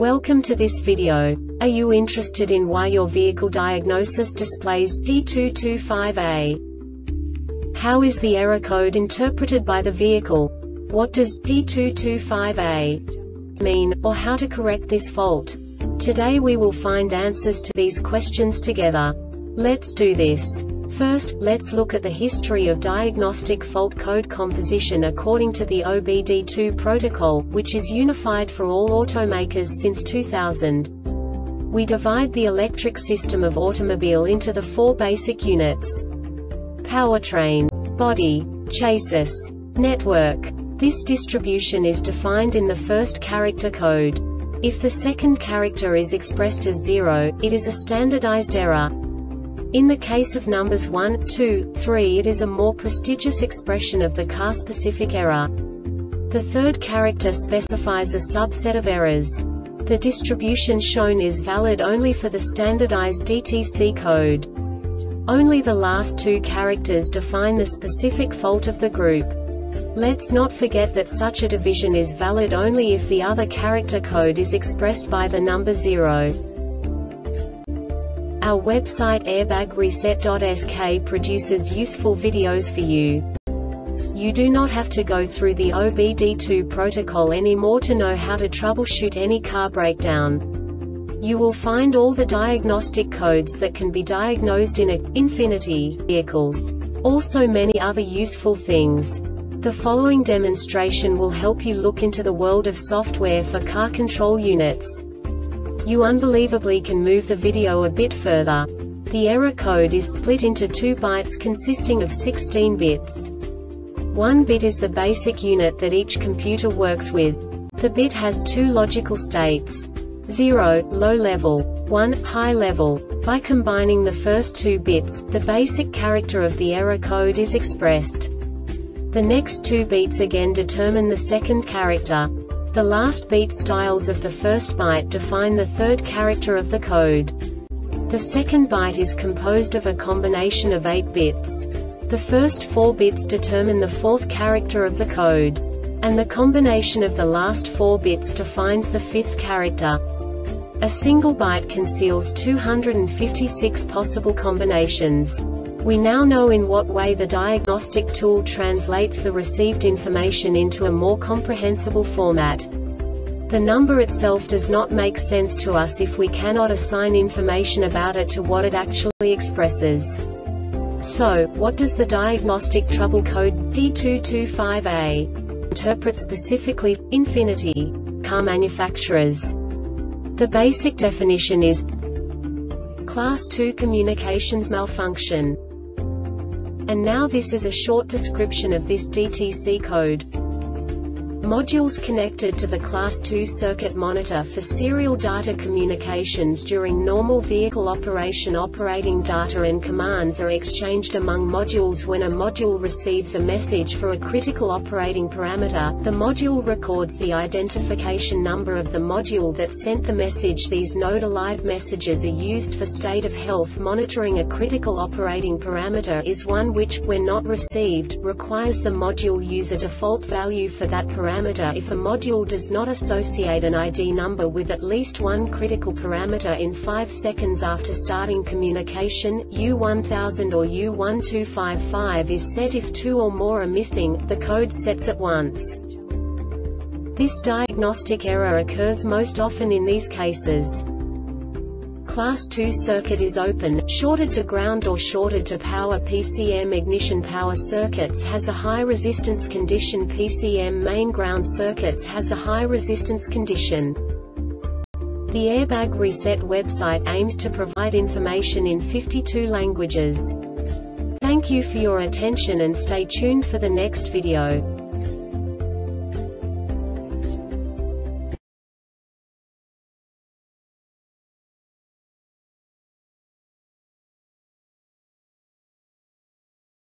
Welcome to this video. Are you interested in why your vehicle diagnosis displays P225A? How is the error code interpreted by the vehicle? What does P225A mean, or how to correct this fault? Today we will find answers to these questions together. Let's do this. First, let's look at the history of diagnostic fault code composition according to the OBD2 protocol, which is unified for all automakers since 2000. We divide the electric system of automobile into the four basic units: powertrain, body, chassis, network. This distribution is defined in the first character code. If the second character is expressed as 0, it is a standardized error. In the case of numbers 1, 2, 3, it is a more prestigious expression of the car-specific error. The third character specifies a subset of errors. The distribution shown is valid only for the standardized DTC code. Only the last two characters define the specific fault of the group. Let's not forget that such a division is valid only if the other character code is expressed by the number 0. Our website airbagreset.sk produces useful videos for you. You do not have to go through the OBD2 protocol anymore to know how to troubleshoot any car breakdown. You will find all the diagnostic codes that can be diagnosed in Infiniti vehicles. Also many other useful things. The following demonstration will help you look into the world of software for car control units. You unbelievably can move the video a bit further. The error code is split into 2 bytes consisting of 16 bits. 1 bit is the basic unit that each computer works with. The bit has 2 logical states: 0, low level, 1, high level. By combining the first 2 bits, the basic character of the error code is expressed. The next 2 beats again determine the second character. The last beat styles of the first byte define the third character of the code. The second byte is composed of a combination of 8 bits. The first 4 bits determine the fourth character of the code. And the combination of the last 4 bits defines the fifth character. A single byte conceals 256 possible combinations. We now know in what way the diagnostic tool translates the received information into a more comprehensible format. The number itself does not make sense to us if we cannot assign information about it to what it actually expresses. So, what does the diagnostic trouble code P225A interpret specifically for Infiniti car manufacturers? The basic definition is Class 2 communications malfunction. And now this is a short description of this DTC code. Modules connected to the Class 2 circuit monitor for serial data communications during normal vehicle operation. Operating data and commands are exchanged among modules. When a module receives a message for a critical operating parameter, the module records the identification number of the module that sent the message. These node-alive messages are used for state of health monitoring. A critical operating parameter is one which, when not received, requires the module use a default value for that parameter. If a module does not associate an ID number with at least one critical parameter in 5 seconds after starting communication, U1000 or U1255 is set. If 2 or more are missing, the code sets at once. This diagnostic error occurs most often in these cases: Class 2 circuit is open, shorted to ground or shorted to power. PCM ignition power circuits has a high resistance condition. PCM main ground circuits has a high resistance condition. The Airbag Reset website aims to provide information in 52 languages. Thank you for your attention and stay tuned for the next video.